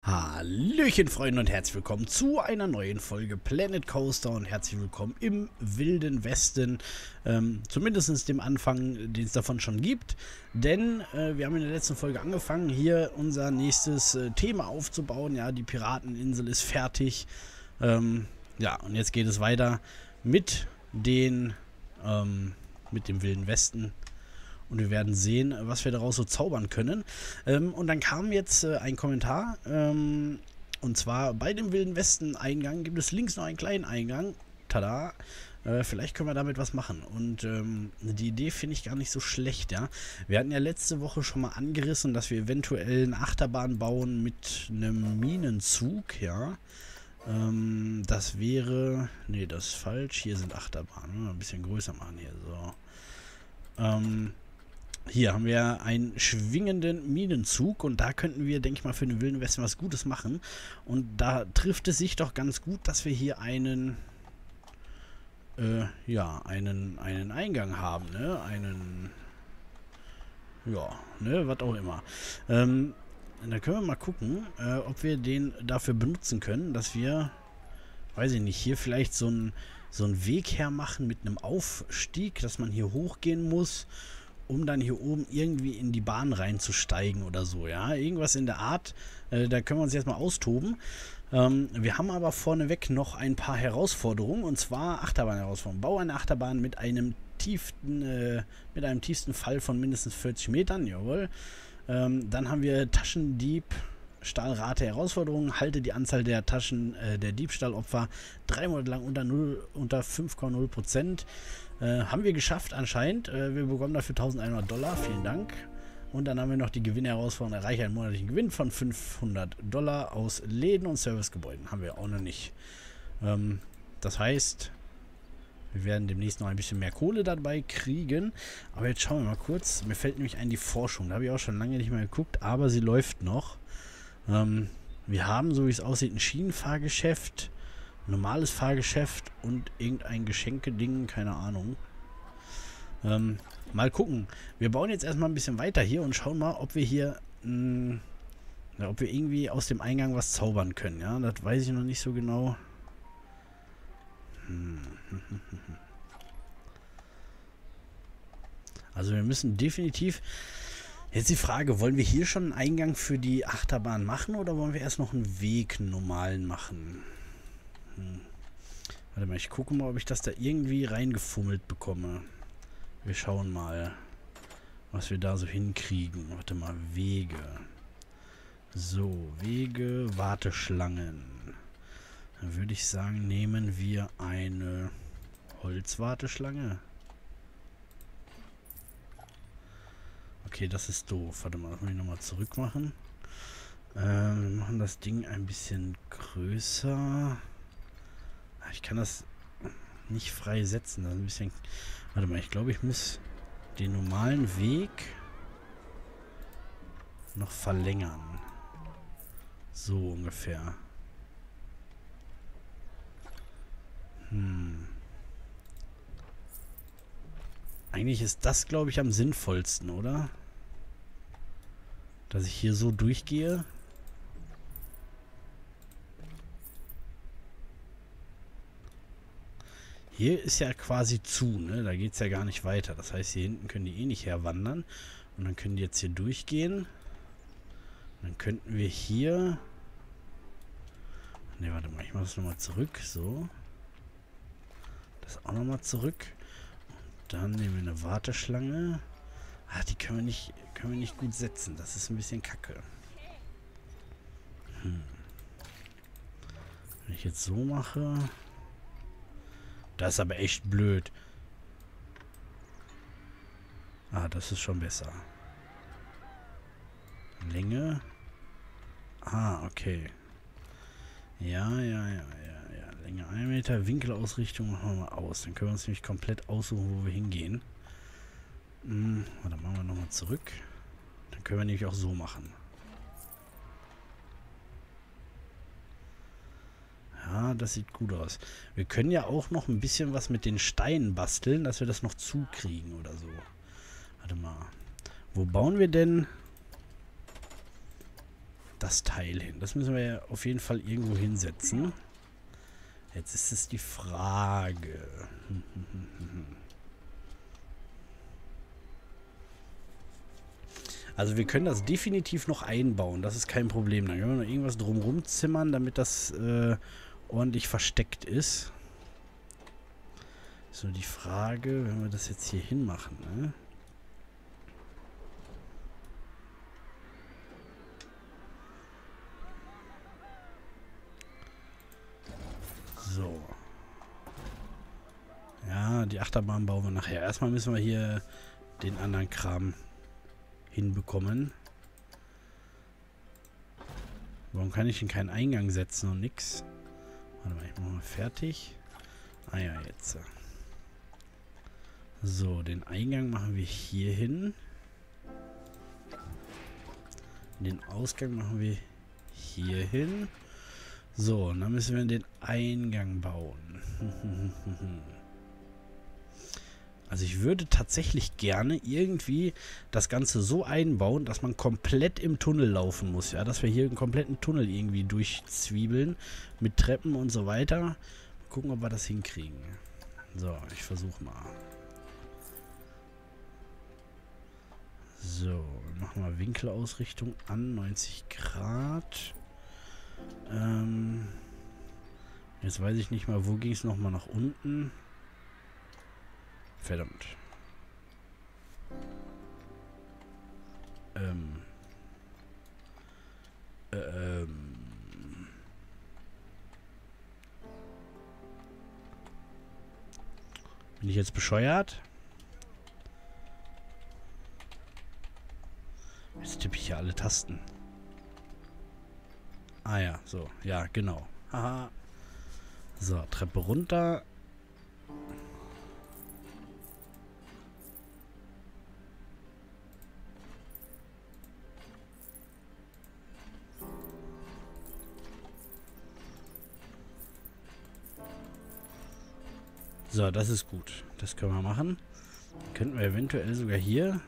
Hallöchen Freunde und herzlich willkommen zu einer neuen Folge Planet Coaster und herzlich willkommen im Wilden Westen, zumindest dem Anfang, den es davon schon gibt, denn wir haben in der letzten Folge angefangen, hier unser nächstes Thema aufzubauen. Ja, die Pirateninsel ist fertig, ja, und jetzt geht es weiter mit dem Wilden Westen. Und wir werden sehen, was wir daraus so zaubern können. Und dann kam jetzt ein Kommentar. Und zwar bei dem Wilden Westen Eingang gibt es links noch einen kleinen Eingang. Tada! Vielleicht können wir damit was machen. Und die Idee finde ich gar nicht so schlecht, ja. Wir hatten ja letzte Woche schon mal angerissen, dass wir eventuell eine Achterbahn bauen mit einem Minenzug, ja. Das wäre... Nee, das ist falsch. Hier sind Achterbahnen. Ein bisschen größer machen hier, so. Hier haben wir einen schwingenden Minenzug und da könnten wir, denke ich mal, für den Wilden Westen was Gutes machen. Und da trifft es sich doch ganz gut, dass wir hier einen Eingang haben, ne? Was auch immer. Da können wir mal gucken, ob wir den dafür benutzen können, dass wir, weiß ich nicht, hier vielleicht so einen Weg hermachen mit einem Aufstieg, dass man hier hochgehen muss, um dann hier oben irgendwie in die Bahn reinzusteigen oder so, ja. Irgendwas in der Art. Da können wir uns jetzt mal austoben. Wir haben aber vorneweg noch ein paar Herausforderungen, und zwar Achterbahn-Herausforderungen. Bau eine Achterbahn mit einem tiefsten Fall von mindestens 40 Metern, jawohl. Dann haben wir Taschendieb, Stahlrate Herausforderungen. Halte die Anzahl der der Diebstahlopfer 3 Monate lang unter 5,0%. Haben wir geschafft anscheinend. Wir bekommen dafür $1100. Vielen Dank. Und dann haben wir noch die Gewinnerherausforderung. Erreiche einen monatlichen Gewinn von $500 aus Läden und Servicegebäuden. Haben wir auch noch nicht. Das heißt, wir werden demnächst noch ein bisschen mehr Kohle dabei kriegen. Aber jetzt schauen wir mal kurz. Mir fällt nämlich ein, die Forschung. Da habe ich auch schon lange nicht mehr geguckt, aber sie läuft noch. Wir haben, so wie es aussieht, ein Schienenfahrgeschäft, normales Fahrgeschäft und irgendein Geschenkeding, keine Ahnung. Mal gucken. Wir bauen jetzt erstmal ein bisschen weiter hier und schauen mal, ob wir hier, ob wir irgendwie aus dem Eingang was zaubern können. Ja, das weiß ich noch nicht so genau. Also wir müssen definitiv... Jetzt die Frage, wollen wir hier schon einen Eingang für die Achterbahn machen oder wollen wir erst noch einen Weg normalen machen? Warte mal, ich gucke mal, ob ich das da irgendwie reingefummelt bekomme. Wir schauen mal, was wir da so hinkriegen. Warte mal, Wege. So, Wege, Warteschlangen. Dann würde ich sagen, nehmen wir eine Holzwarteschlange. Okay, das ist doof. Warte mal, das muss ich nochmal zurück machen. Wir machen das Ding ein bisschen größer. Ich kann das nicht frei setzen. Das ist ein bisschen... Warte mal, ich glaube, ich muss den normalen Weg noch verlängern. So ungefähr. Eigentlich ist das, glaube ich, am sinnvollsten, oder? Dass ich hier so durchgehe. Hier ist ja quasi zu, ne? Da geht es ja gar nicht weiter. Das heißt, hier hinten können die eh nicht herwandern. Und dann können die jetzt hier durchgehen. Und dann könnten wir hier... Ne, warte mal, ich mache das nochmal zurück. So. Das auch nochmal zurück. Dann nehmen wir eine Warteschlange. Ah, die können wir nicht gut setzen. Das ist ein bisschen kacke. Wenn ich jetzt so mache... Das ist aber echt blöd. Ah, das ist schon besser. Länge. Ah, okay. Ja. Länge 1 Meter, Winkelausrichtung machen wir mal aus. Dann können wir uns nämlich komplett aussuchen, wo wir hingehen. Warte, machen wir nochmal zurück. Dann können wir nämlich auch so machen. Ja, das sieht gut aus. Wir können ja auch noch ein bisschen was mit den Steinen basteln, dass wir das noch zukriegen oder so. Warte mal. Wo bauen wir denn das Teil hin? Das müssen wir ja auf jeden Fall irgendwo hinsetzen. Jetzt ist es die Frage. Also wir können das definitiv noch einbauen. Das ist kein Problem. Dann können wir noch irgendwas drumherum zimmern, damit das ordentlich versteckt ist. So, die Frage, wenn wir das jetzt hier hinmachen, ne? So. Ja, die Achterbahn bauen wir nachher. Erstmal müssen wir hier den anderen Kram hinbekommen. Warum kann ich denn keinen Eingang setzen und nix? Warte mal, ich mache mal fertig. Ah ja, jetzt. So, den Eingang machen wir hier hin. Den Ausgang machen wir hier hin. So, und dann müssen wir den Eingang bauen. Also ich würde tatsächlich gerne irgendwie das Ganze so einbauen, dass man komplett im Tunnel laufen muss. Ja, dass wir hier einen kompletten Tunnel irgendwie durchzwiebeln. Mit Treppen und so weiter. Mal gucken, ob wir das hinkriegen. So, ich versuche mal. So, machen wir Winkelausrichtung an, 90 Grad. Jetzt weiß ich nicht mal, wo ging es nochmal nach unten. Verdammt. Bin ich jetzt bescheuert? Jetzt tippe ich ja alle Tasten. Ah ja, so. Ja, genau. Haha. So, Treppe runter. So, das ist gut. Das können wir machen. Dann könnten wir eventuell sogar hier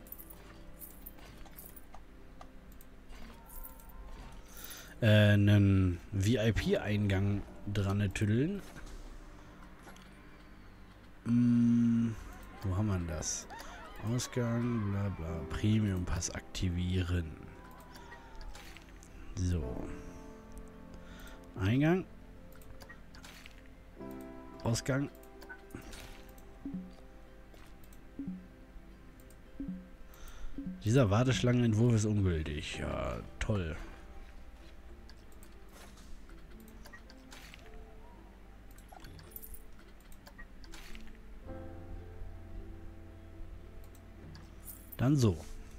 einen VIP-Eingang dran tüddeln. Wo haben wir das? Ausgang, bla bla, Premium-Pass aktivieren. So. Eingang. Ausgang. Dieser Warteschlangenentwurf ist ungültig. Ja, toll. Dann so.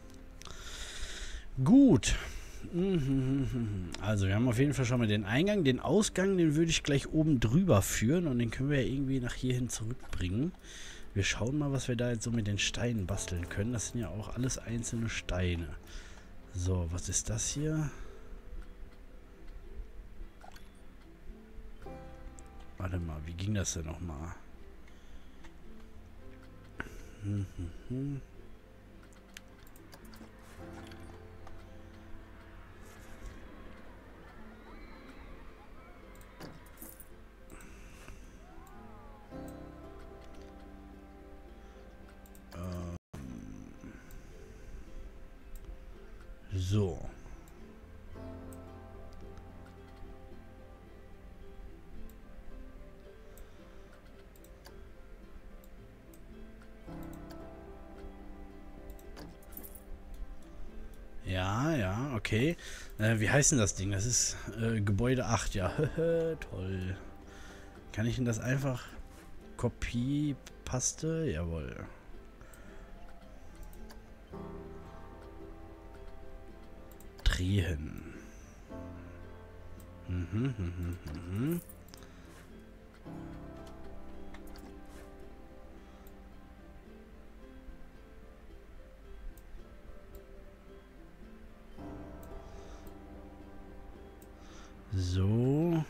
Gut. Also wir haben auf jeden Fall schon mal den Eingang. Den Ausgang, den würde ich gleich oben drüber führen. Und den können wir ja irgendwie nach hierhin zurückbringen. Wir schauen mal, was wir da jetzt so mit den Steinen basteln können. Das sind ja auch alles einzelne Steine. So, was ist das hier? Warte mal, wie ging das denn nochmal? So. Ja, ja, okay. Wie heißt denn das Ding? Das ist Gebäude 8, ja. Toll. Kann ich denn das einfach Kopie, Paste? Jawohl. Drehen. So.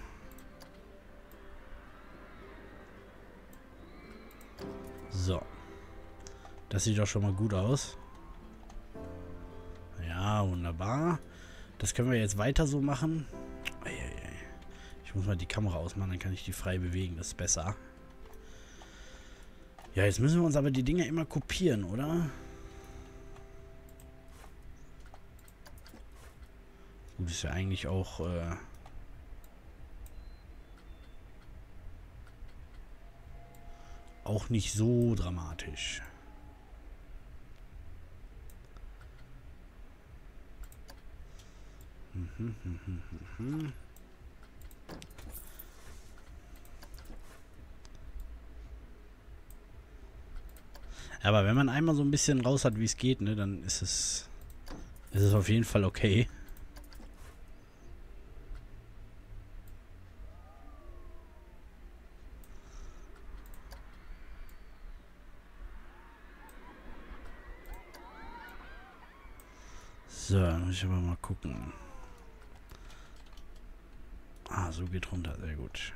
So. Das sieht doch schon mal gut aus. Ja, wunderbar. Das können wir jetzt weiter so machen. Ich muss mal die Kamera ausmachen, dann kann ich die frei bewegen. Das ist besser. Ja, jetzt müssen wir uns aber die Dinger immer kopieren, oder? Gut, ist ja eigentlich auch... auch nicht so dramatisch. Aber wenn man einmal so ein bisschen raus hat, wie es geht, ne, dann ist es auf jeden Fall okay. So, muss ich aber mal gucken. Ah, so geht runter. Sehr gut.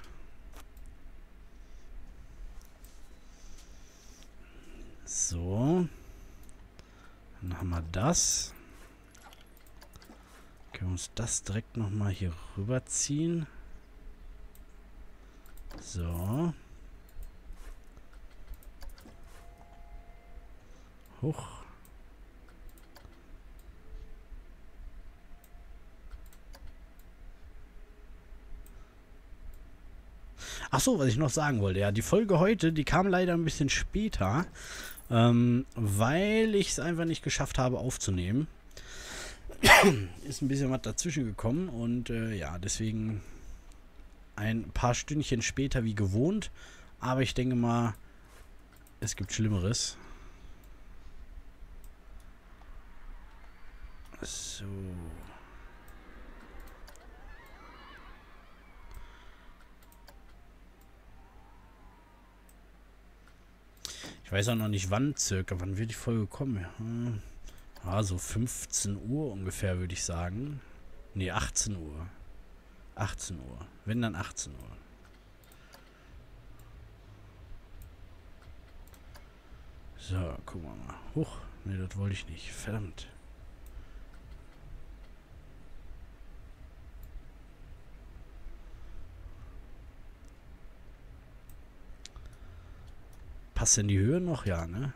So. Dann haben wir das. Können wir uns das direkt nochmal hier rüberziehen. So. Hoch. Ach so, was ich noch sagen wollte. Ja, die Folge heute, die kam leider ein bisschen später, weil ich es einfach nicht geschafft habe aufzunehmen. Ist ein bisschen was dazwischen gekommen und ja, deswegen ein paar Stündchen später wie gewohnt. Aber ich denke mal, es gibt Schlimmeres. So. Ich weiß auch noch nicht wann circa. Wann wird die Folge kommen? Ja, so 15 Uhr ungefähr, würde ich sagen. Ne, 18 Uhr. 18 Uhr. Wenn, dann 18 Uhr. So, gucken wir mal. Huch. Ne, das wollte ich nicht. Verdammt. Passt denn die Höhe noch? Ja, ne?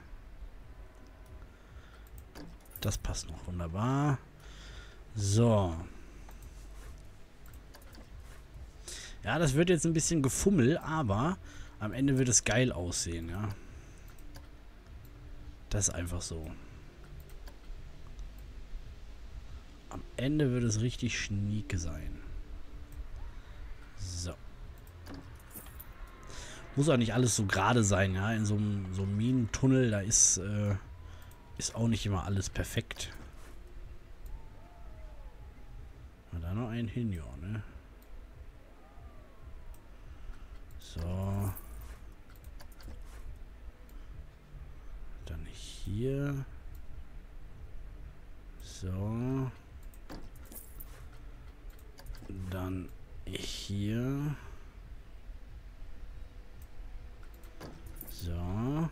Das passt noch wunderbar. So. Ja, das wird jetzt ein bisschen gefummel, aber am Ende wird es geil aussehen, ja. Das ist einfach so. Am Ende wird es richtig schnieke sein. So. Muss auch nicht alles so gerade sein, ja. In so einem Minentunnel, da ist auch nicht immer alles perfekt. Na, da noch ein hin, ja, ne? So. Dann hier. So. Dann hier. So.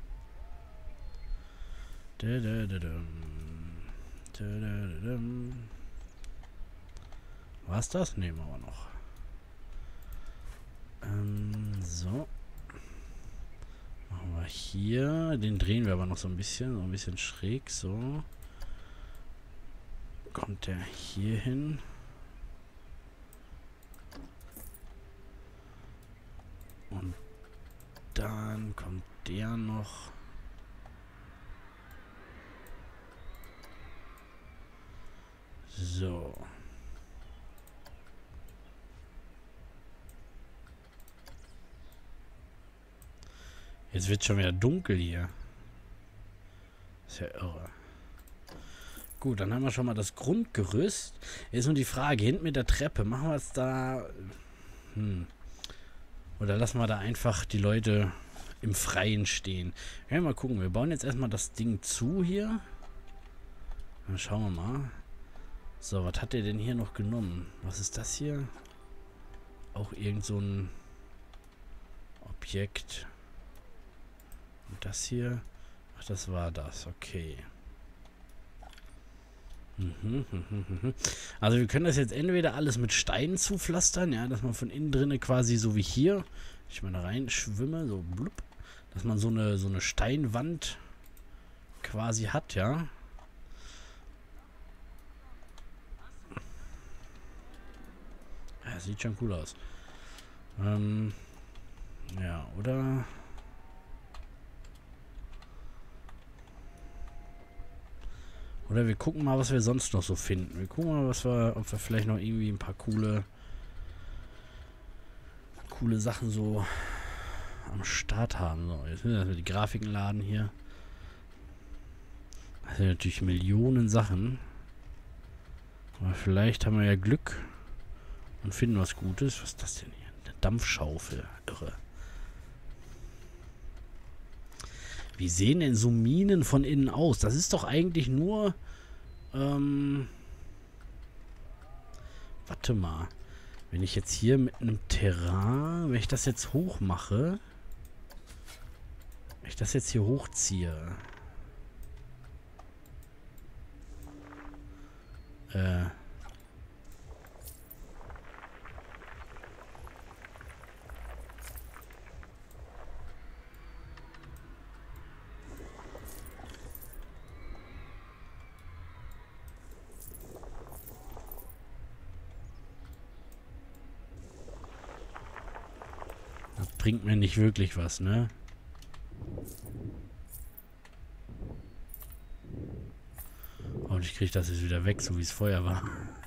Was das? Nehmen wir aber noch. So. Machen wir hier. Den drehen wir aber noch so ein bisschen schräg. So. Kommt der hier hin. Und dann kommt der noch. So. Jetzt wird schon wieder dunkel hier. Ist ja irre. Gut, dann haben wir schon mal das Grundgerüst. Jetzt nur die Frage, hinten mit der Treppe, machen wir es da... Oder lassen wir da einfach die Leute im Freien stehen. Ja, mal gucken, wir bauen jetzt erstmal das Ding zu hier. Dann schauen wir mal. So, was hat der denn hier noch genommen? Was ist das hier? Auch irgend so ein Objekt. Und das hier? Ach, das war das. Okay. Also wir können das jetzt entweder alles mit Steinen zupflastern, ja, dass man von innen drinne quasi so wie hier, ich mal da rein schwimme, so blub, dass man so eine Steinwand quasi hat, ja. Ja, sieht schon cool aus. Ja, oder... Oder wir gucken mal, was wir sonst noch so finden. Wir gucken mal, ob wir vielleicht noch irgendwie ein paar coole Sachen so am Start haben. So, jetzt müssen wir die Grafiken laden hier. Das sind natürlich Millionen Sachen. Aber vielleicht haben wir ja Glück und finden was Gutes. Was ist das denn hier? Eine Dampfschaufel. Irre. Wie sehen denn so Minen von innen aus? Das ist doch eigentlich nur... warte mal. Wenn ich jetzt hier mit einem Terrain... Wenn ich das jetzt hoch mache... Wenn ich das jetzt hier hochziehe... Das bringt mir nicht wirklich was, ne? Und ich kriege das jetzt wieder weg, so wie es vorher war.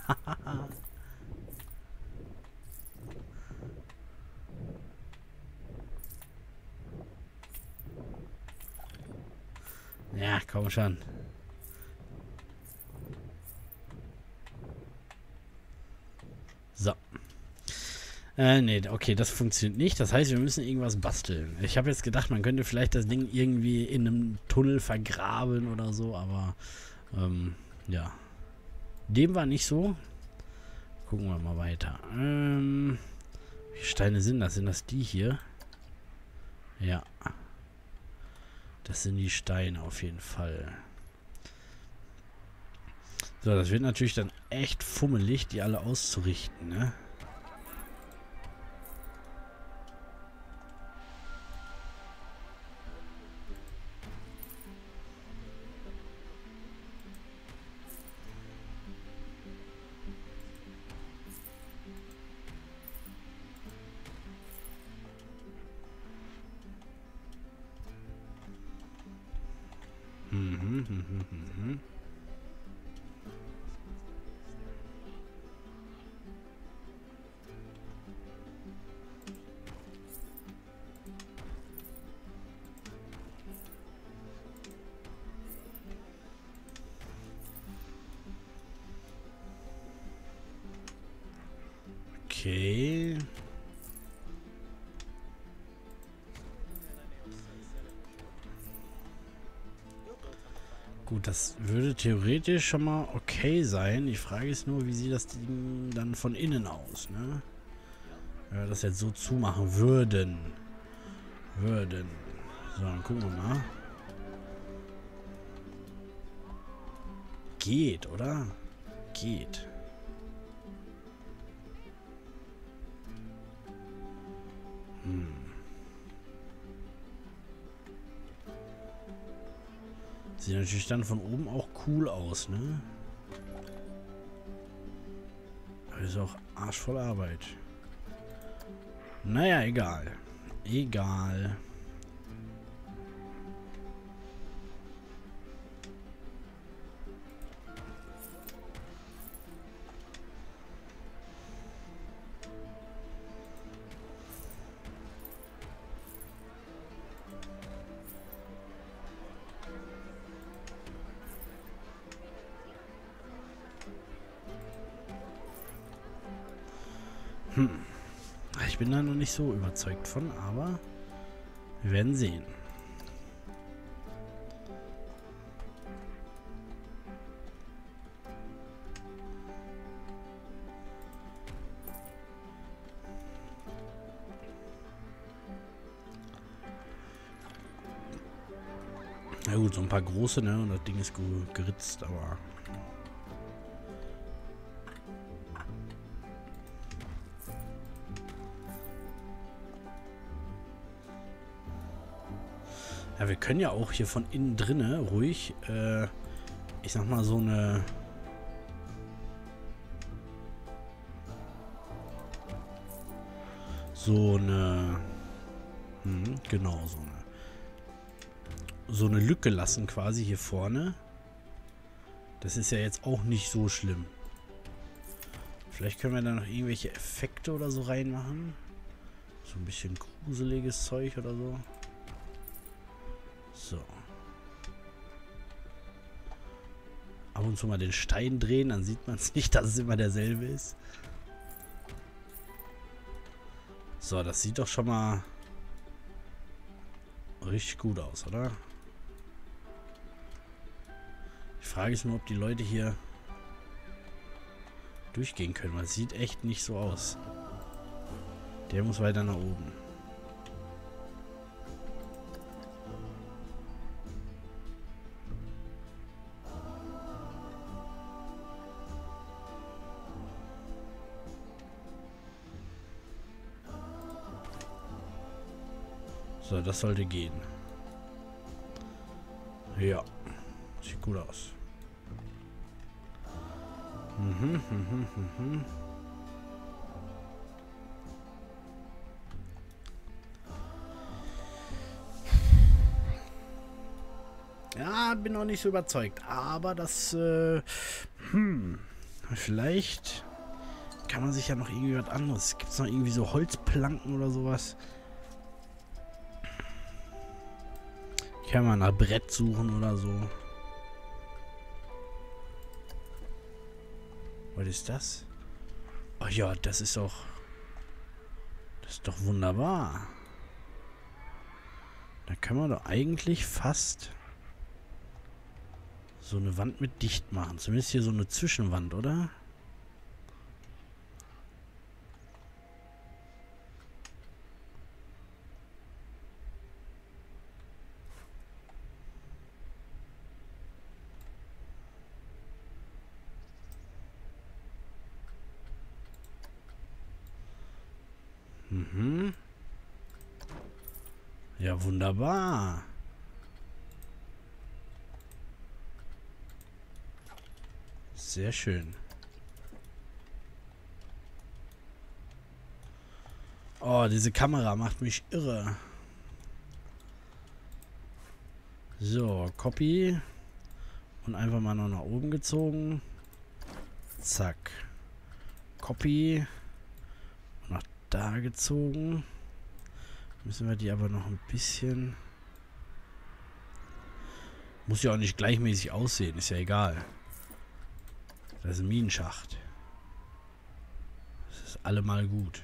Ja, komm schon. So. Nee, okay, das funktioniert nicht. Das heißt, wir müssen irgendwas basteln. Ich habe jetzt gedacht, man könnte vielleicht das Ding irgendwie in einem Tunnel vergraben oder so, aber ja. Dem war nicht so. Gucken wir mal weiter. Wie Steine sind das? Sind das die hier? Ja. Das sind die Steine auf jeden Fall. So, das wird natürlich dann echt fummelig, die alle auszurichten, ne? Okay. Gut, das würde theoretisch schon mal okay sein. Die Frage ist nur, wie sieht das Ding dann von innen aus, ne? Wenn wir das jetzt so zumachen würden. So, dann gucken wir mal. Geht, oder? Geht. Sieht natürlich dann von oben auch cool aus, ne? Aber ist auch arschvoll Arbeit. Naja, egal. Egal. Ich bin da noch nicht so überzeugt von, aber wir werden sehen. Na gut, so ein paar große, ne? Und das Ding ist geritzt, aber Ja, wir können ja auch hier von innen drinne ruhig, ich sag mal, so eine... genau, so eine Lücke lassen quasi hier vorne. Das ist ja jetzt auch nicht so schlimm. Vielleicht können wir da noch irgendwelche Effekte oder so reinmachen. So ein bisschen gruseliges Zeug oder so. So. Ab und zu mal den Stein drehen, dann sieht man es nicht, dass es immer derselbe ist. So, das sieht doch schon mal richtig gut aus, oder? Die Frage ist nur, ob die Leute hier durchgehen können, weil es sieht echt nicht so aus. Der muss weiter nach oben. So, das sollte gehen. Ja. Sieht gut aus. Ja, bin noch nicht so überzeugt. Aber das, vielleicht kann man sich ja noch irgendwie was anderes. Gibt es noch irgendwie so Holzplanken oder sowas? Ich kann mal nach Brett suchen oder so. Was ist das? Oh ja, das ist doch... Das ist doch wunderbar. Da kann man doch eigentlich fast so eine Wand mit dicht machen. Zumindest hier so eine Zwischenwand, oder? Mhm. Ja, wunderbar. Sehr schön. Oh, diese Kamera macht mich irre. So, Copy. Und einfach mal noch nach oben gezogen. Zack. Copy. Und nach da gezogen. Müssen wir die aber noch ein bisschen... Muss ja auch nicht gleichmäßig aussehen, ist ja egal. Das ist ein Minenschacht. Das ist allemal gut.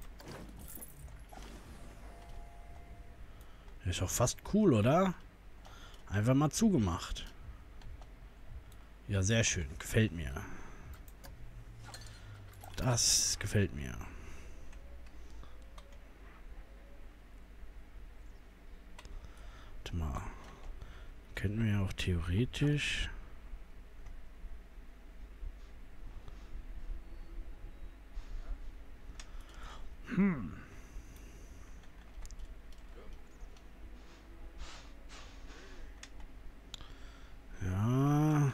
Das ist doch fast cool, oder? Einfach mal zugemacht. Ja, sehr schön. Gefällt mir. Das gefällt mir. Warte mal. Könnten wir ja auch theoretisch... Ja.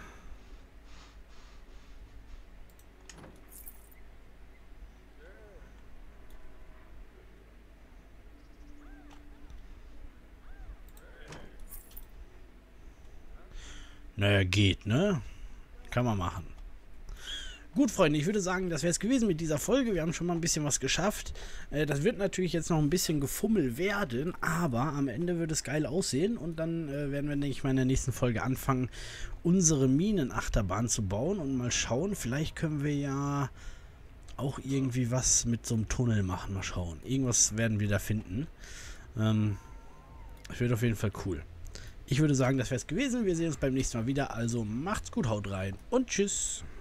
Naja, geht, ne? Kann man machen. Gut, Freunde, ich würde sagen, das wäre es gewesen mit dieser Folge. Wir haben schon mal ein bisschen was geschafft. Das wird natürlich jetzt noch ein bisschen gefummel werden, aber am Ende wird es geil aussehen. Und dann werden wir, denke ich mal, in der nächsten Folge anfangen, unsere Minenachterbahn zu bauen und mal schauen. Vielleicht können wir ja auch irgendwie was mit so einem Tunnel machen. Mal schauen. Irgendwas werden wir da finden. Das wird auf jeden Fall cool. Ich würde sagen, das wäre es gewesen. Wir sehen uns beim nächsten Mal wieder. Also macht's gut, haut rein und tschüss.